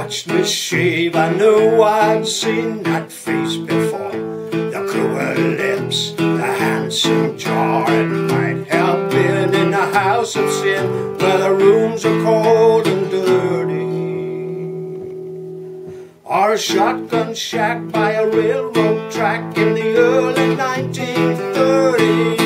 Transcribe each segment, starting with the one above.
watched me shave, I knew I'd seen that face before. The cruel lips, the handsome jaw. It might have been in the house of sin, where the rooms are cold and dirty, or a shotgun shack by a railroad track in the early 1930s.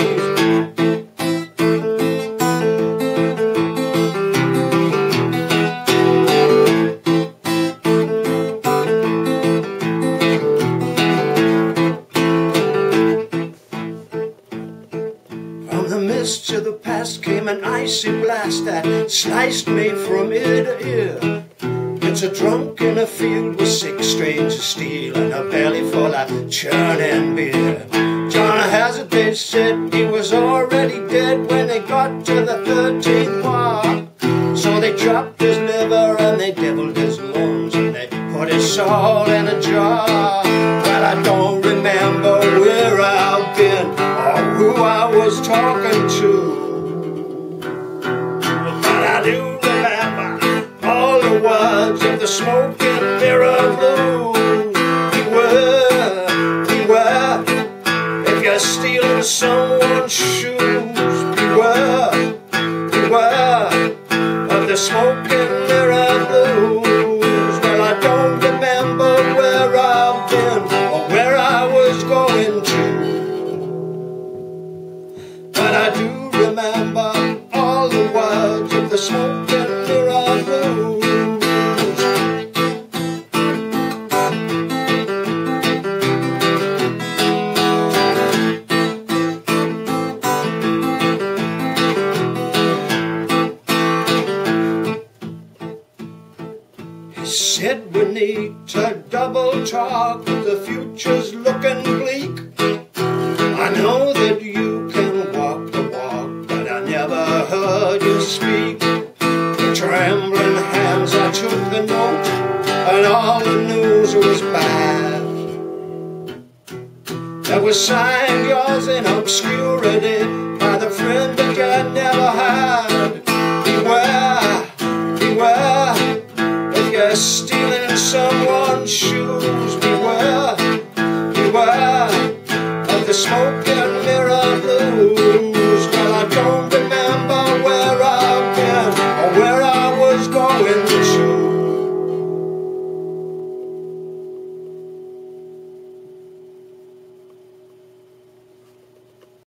From the mists of the past came an icy blast that sliced me from ear to ear. It's a drunk in a field with 6 strings of steel and a belly full of churning beer. John Hazard, they said he was already dead when they got to the 13th bar. So they chopped his liver and they deviled his lungs and they put his soul in a jar. Well, I don't remember where I've been or who I was talking to, but I do remember all the words of the smoking mirror blues. Beware, if you're stealing someone's shoes. Beware of the smoking mirror blues. Well, I don't remember where I've been or where I was going to, but I do remember all the words of the smoking mirror blues. He said we need to double talk, the future's looking bleak. I know that you can walk the walk, but I never heard you speak. With trembling hands I took the note, and all the news was bad. That was signed yours in obscurity by the friend that you never had. Beware, if you're stealing someone's shoes.